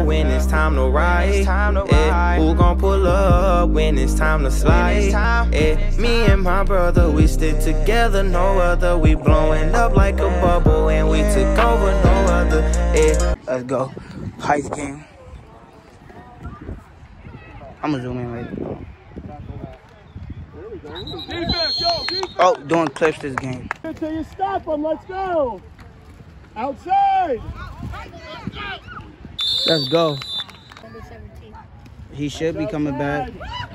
know when it's time to ride? Who gon' pull up when it's time to slide? Me and my brother, we stick together, no other. We blowing up like a bubble and we took over, no other. Let's go. Heist game. I'ma zoom in later. Defense, yo, defense. Oh, doing clips this game. Until you stop them, let's go. Outside. Let's go. He should be coming back.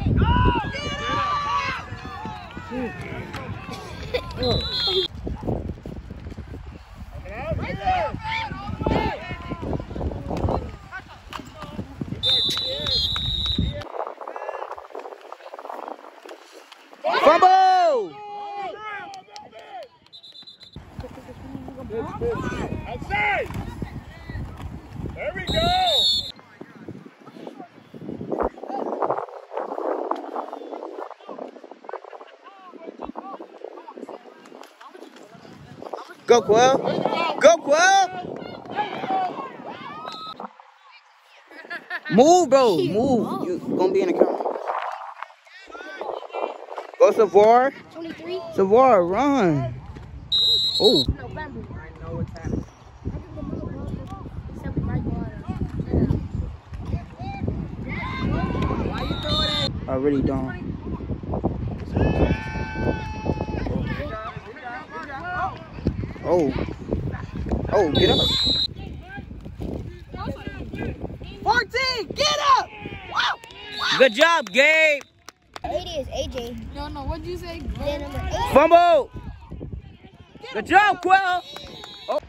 Fumble! Outside. There we go. Go, Quill. Go, Quill. Move, bro. Move. You gonna be in the camera. Go, Savar. 23. Savar, run. Oh. November. I know what's happening. Why you throwing it? I really don't. Oh. Oh, get up. 14, get up! Wow! Good job, Gabe. Lady is AJ. No, what'd you say? Then number 8. Fumble. Good job, Quill. Oh.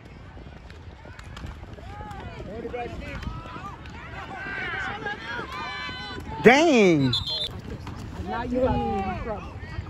Dang. Now you got me in trouble.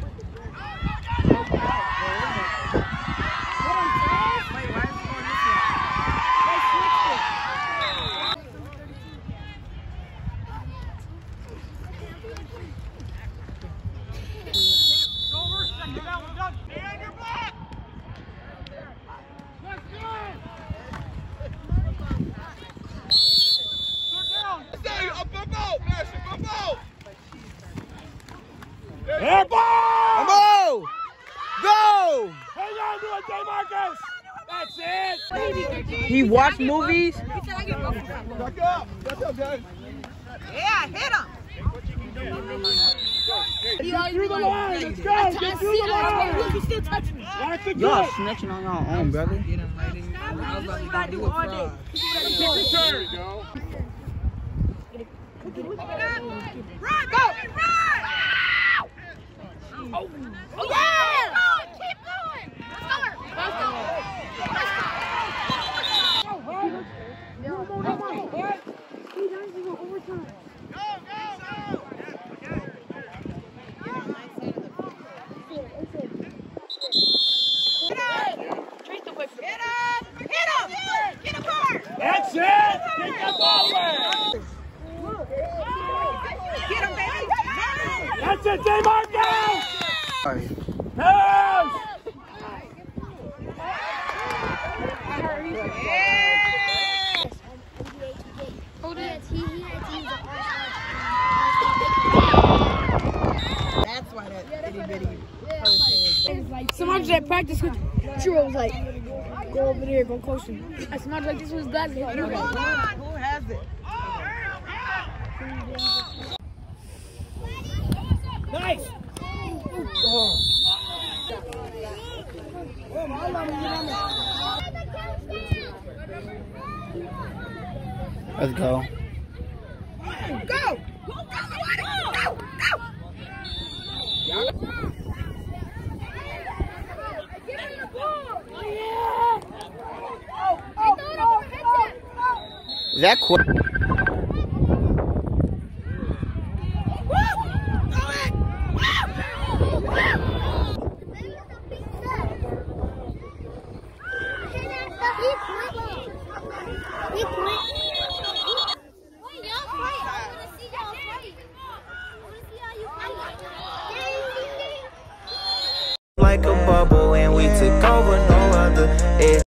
Fumble. Go. Hang on to it, DeMarcus. That's it. He watched movies. Back up. That's okay. Yeah, hit him! Get through the line. Let's go. Get through the line. You still touch me. That's the Y'all good. snitching on your own, brother. Get him, lady. I was about to go do a fraud. There you go. Run, go! Run! Oh, yeah! Keep going. Let's go. That's it. Get that ball away. Get him, baby! That's it, DeMarcus. Sorry. Pass. Hold it. That's why that itty bitty person is. Somebody at practice with Churro was like, go over there, go close to him. I smelled like this was God. Who has it? Nice. Let's go. Go! Is that quick? Like a bubble and we took over, no other.